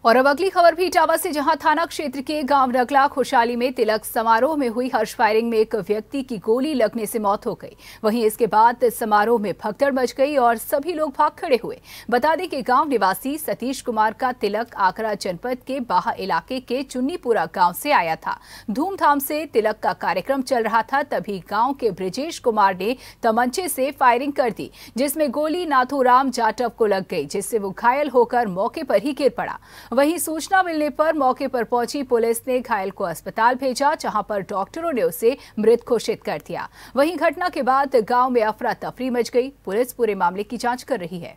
और अब अगली खबर भी इटावा से, जहां थाना क्षेत्र के गांव नगला खुशहाली में तिलक समारोह में हुई हर्ष फायरिंग में एक व्यक्ति की गोली लगने से मौत हो गई। वहीं इसके बाद समारोह में भगदड़ मच गई और सभी लोग भाग खड़े हुए। बता दें कि गांव निवासी सतीश कुमार का तिलक आगरा जनपद के बाहा इलाके के चुन्नीपुरा गांव से आया था। धूमधाम से तिलक का कार्यक्रम चल रहा था, तभी गांव के ब्रिजेश कुमार ने तमंचे से फायरिंग कर दी, जिसमें गोली नाथूराम जाटव को लग गई, जिससे वो घायल होकर मौके पर ही गिर पड़ा। वहीं सूचना मिलने पर मौके पर पहुंची पुलिस ने घायल को अस्पताल भेजा, जहां पर डॉक्टरों ने उसे मृत घोषित कर दिया। वहीं घटना के बाद गांव में अफरा तफरी मच गई। पुलिस पूरे मामले की जांच कर रही है।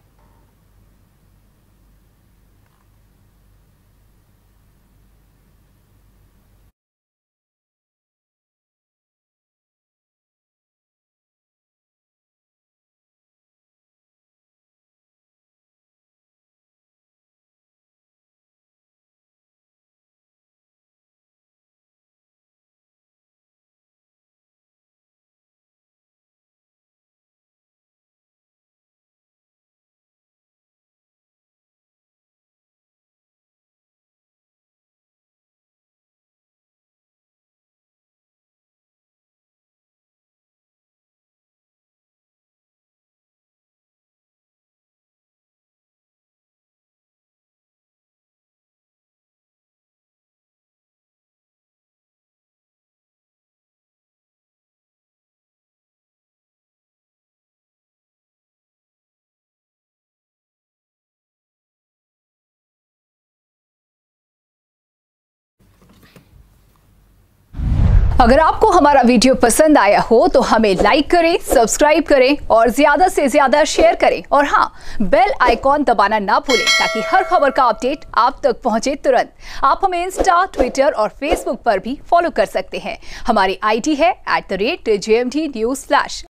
अगर आपको हमारा वीडियो पसंद आया हो तो हमें लाइक करें, सब्सक्राइब करें और ज्यादा से ज्यादा शेयर करें। और हाँ, बेल आइकॉन दबाना ना भूलें, ताकि हर खबर का अपडेट आप तक पहुंचे तुरंत। आप हमें इंस्टा, ट्विटर और फेसबुक पर भी फॉलो कर सकते हैं। हमारी आईडी है @JMT News Flash।